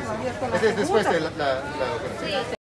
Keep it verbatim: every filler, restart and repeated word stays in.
abierto la Ese es después segunda. de la, la, la operación. Sí.